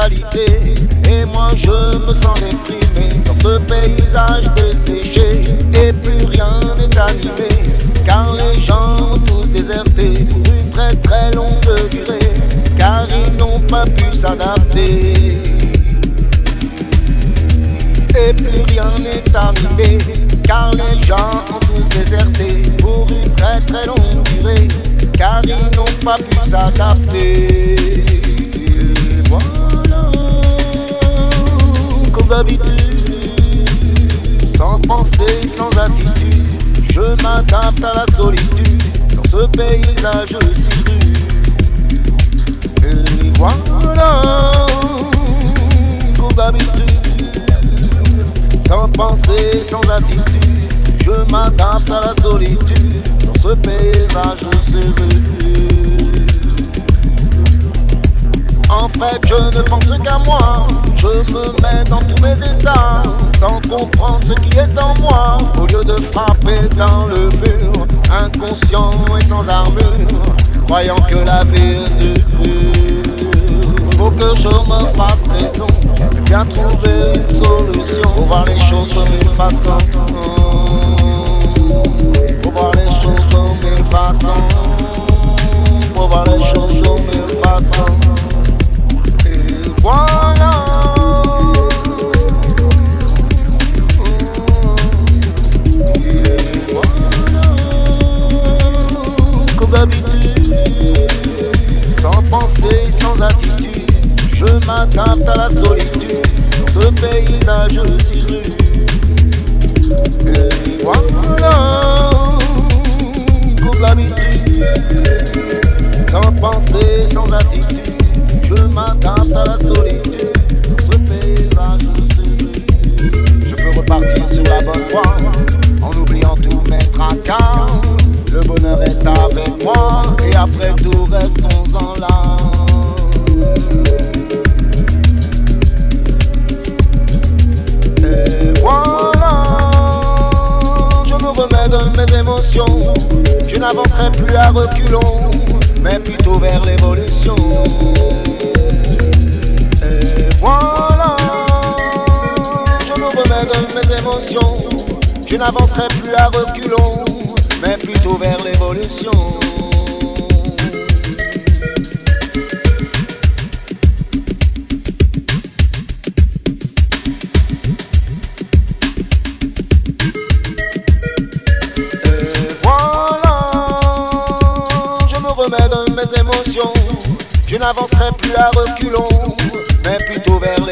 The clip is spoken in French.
brutalité. Et moi je me sens déprimé dans ce paysage desséché. Et plus rien n'est animé, car les gens ont tous déserté pour une très très longue durée, car ils n'ont pas pu s'adapter. Et plus rien n'est arrivé, car les gens ont tous déserté pour une très très longue durée, car ils n'ont pas pu s'adapter. Voilà, comme d'habitude, sans pensée, sans attitude, je m'adapte à la solitude dans ce paysage si rude. Et voilà, comme d'habitude, sans pensée, sans attitude, je m'adapte à la solitude dans ce paysage serré. En fait, je ne pense qu'à moi, je me mets dans tous mes états, sans comprendre ce qui est en moi, au lieu de frapper dans le mur, inconscient et sans armure, croyant que la vie est dure. Faut que je me fasse raison, bien trouver une solution, pour voir les choses de mille façons. Pour voir les choses de mille façons. Pour voir les choses de mille façons. Et voilà. Et voilà. Comme d'habitude, sans pensée, sans attitude, je m'adapte à la solitude dans ce paysage si rude. Et voilà, comme d'habitude, sans pensée, sans attitude, je m'adapte à la solitude dans ce paysage si rude. Je peux repartir sur la bonne voie en oubliant tous mes tracas. Le bonheur est avec moi et après tout restons-en là. De mes émotions, je n'avancerai plus à reculons, mais plutôt vers l'évolution. Et voilà, je me remets de mes émotions, je n'avancerai plus à reculons, mais plutôt vers l'évolution. De mes émotions, je n'avancerai plus à reculons, mais plutôt vers